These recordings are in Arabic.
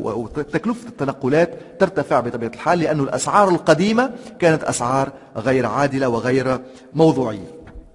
وتكلفة التنقلات ترتفع بطبيعة الحال، لأن الأسعار القديمة كانت أسعار غير عادلة وغير موضوعية.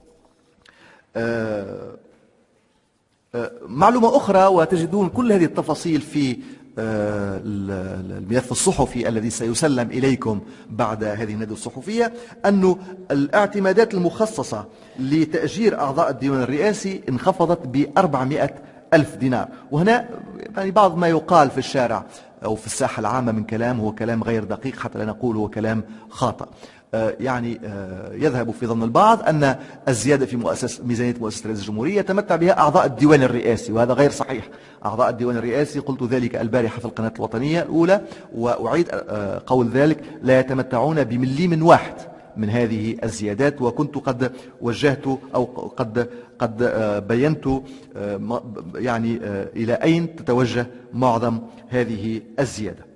معلومة أخرى، وتجدون كل هذه التفاصيل في الملف الصحفي الذي سيسلم إليكم بعد هذه الندوة الصحفية، أن الاعتمادات المخصصة لتأجير أعضاء الديوان الرئاسي انخفضت ب400,000 دينار. وهنا يعني بعض ما يقال في الشارع أو في الساحة العامة من كلام هو كلام غير دقيق، حتى لا نقول هو كلام خاطئ. يعني يذهب في ظن البعض أن الزيادة في ميزانية مؤسسة رئاسة الجمهورية يتمتع بها أعضاء الديوان الرئاسي، وهذا غير صحيح. أعضاء الديوان الرئاسي، قلت ذلك البارحة في القناة الوطنية الأولى وأعيد قول ذلك، لا يتمتعون بمليم واحد من هذه الزيادات. وكنت قد وجهت أو قد بينت يعني إلى أين تتوجه معظم هذه الزيادة.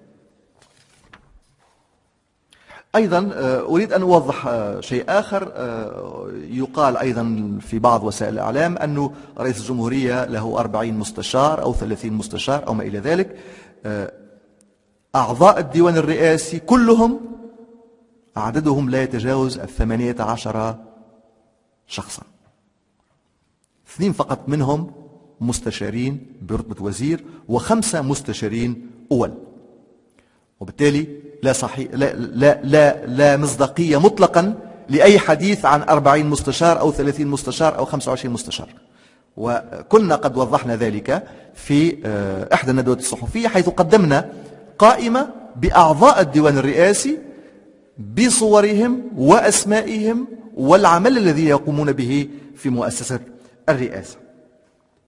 أيضا أريد أن أوضح شيء آخر. يقال أيضا في بعض وسائل الإعلام أن رئيس الجمهورية له 40 مستشار أو 30 مستشار أو ما إلى ذلك. أعضاء الديوان الرئاسي كلهم عددهم لا يتجاوز 18 شخصا، 2 فقط منهم مستشارين برتبة وزير و5 مستشارين أول. وبالتالي لا مصداقية مطلقا لأي حديث عن 40 مستشار أو 30 مستشار أو 25 مستشار. وكنا قد وضحنا ذلك في إحدى الندوات الصحفية، حيث قدمنا قائمة بأعضاء الديوان الرئاسي بصورهم وأسمائهم والعمل الذي يقومون به في مؤسسة الرئاسة.